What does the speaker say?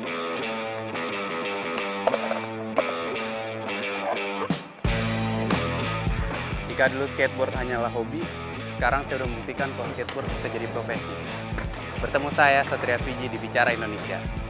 Jika dulu skateboard hanyalah hobi, sekarang saya sudah membuktikan kalau skateboard bisa jadi profesi. Bertemu saya, Satria Fiji, di Bicara Indonesia.